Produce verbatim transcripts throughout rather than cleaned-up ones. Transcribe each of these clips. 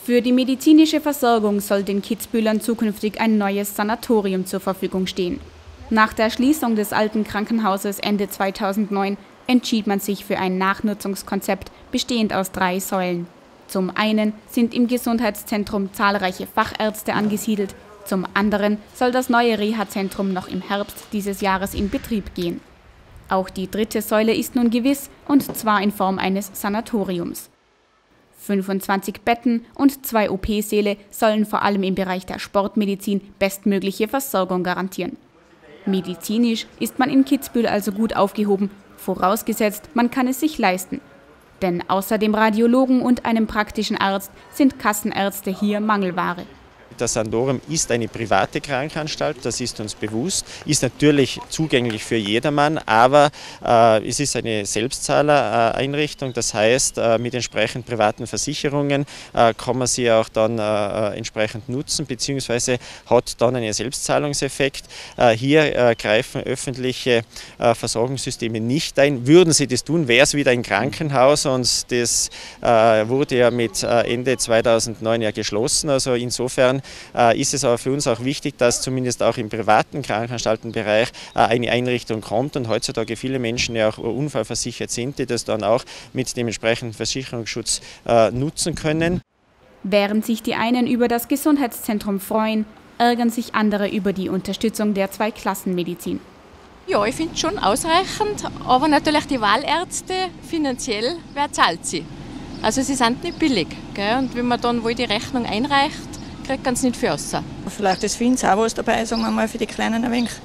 Für die medizinische Versorgung soll den Kitzbühelern zukünftig ein neues Sanatorium zur Verfügung stehen. Nach der Schließung des alten Krankenhauses Ende zweitausendneun entschied man sich für ein Nachnutzungskonzept bestehend aus drei Säulen. Zum einen sind im Gesundheitszentrum zahlreiche Fachärzte angesiedelt, zum anderen soll das neue Reha-Zentrum noch im Herbst dieses Jahres in Betrieb gehen. Auch die dritte Säule ist nun gewiss, und zwar in Form eines Sanatoriums. fünfundzwanzig Betten und zwei O P-Säle sollen vor allem im Bereich der Sportmedizin bestmögliche Versorgung garantieren. Medizinisch ist man in Kitzbühel also gut aufgehoben, vorausgesetzt, man kann es sich leisten. Denn außer dem Radiologen und einem praktischen Arzt sind Kassenärzte hier Mangelware. Das Sanatorium ist eine private Krankenanstalt, das ist uns bewusst, ist natürlich zugänglich für jedermann, aber äh, es ist eine Selbstzahlereinrichtung, das heißt, äh, mit entsprechend privaten Versicherungen äh, kann man sie auch dann äh, entsprechend nutzen, beziehungsweise hat dann einen Selbstzahlungseffekt. Äh, hier äh, greifen öffentliche äh, Versorgungssysteme nicht ein. Würden sie das tun, wäre es wieder ein Krankenhaus, und das äh, wurde ja mit äh, Ende zweitausendneun ja geschlossen, also insofern ist es aber für uns auch wichtig, dass zumindest auch im privaten Krankenanstaltenbereich eine Einrichtung kommt und heutzutage viele Menschen ja auch unfallversichert sind, die das dann auch mit dem entsprechenden Versicherungsschutz nutzen können. Während sich die einen über das Gesundheitszentrum freuen, ärgern sich andere über die Unterstützung der Zweiklassenmedizin. Ja, ich finde es schon ausreichend, aber natürlich die Wahlärzte finanziell, wer zahlt sie? Also sie sind nicht billig, gell? Und wenn man dann wohl die Rechnung einreicht, kriegt man es nicht viel raus. Vielleicht ist für uns auch was dabei, sagen wir mal, für die Kleinen ein wenig.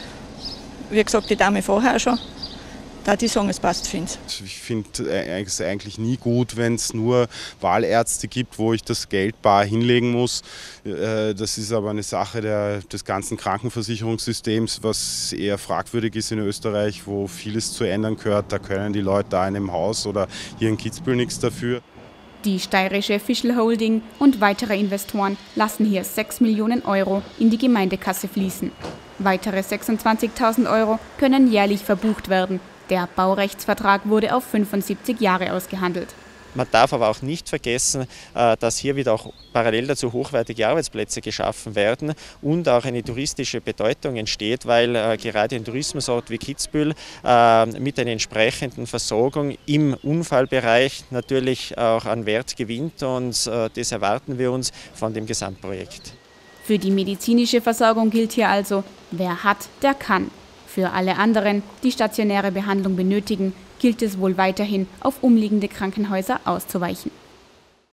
Wie gesagt, die Dame vorher schon, da die sagen, es passt für uns. Ich finde es eigentlich nie gut, wenn es nur Wahlärzte gibt, wo ich das Geld bar hinlegen muss. Das ist aber eine Sache der, des ganzen Krankenversicherungssystems, was eher fragwürdig ist in Österreich, wo vieles zu ändern gehört. Da können die Leute da in einem Haus oder hier in Kitzbühel nichts dafür. Die steirische Fischl Holding und weitere Investoren lassen hier sechs Millionen Euro in die Gemeindekasse fließen. Weitere sechsundzwanzigtausend Euro können jährlich verbucht werden. Der Baurechtsvertrag wurde auf fünfundsiebzig Jahre ausgehandelt. Man darf aber auch nicht vergessen, dass hier wieder auch parallel dazu hochwertige Arbeitsplätze geschaffen werden und auch eine touristische Bedeutung entsteht, weil gerade ein Tourismusort wie Kitzbühel mit einer entsprechenden Versorgung im Unfallbereich natürlich auch an Wert gewinnt, und das erwarten wir uns von dem Gesamtprojekt. Für die medizinische Versorgung gilt hier also, wer hat, der kann. Für alle anderen, die stationäre Behandlung benötigen, gilt es wohl weiterhin, auf umliegende Krankenhäuser auszuweichen.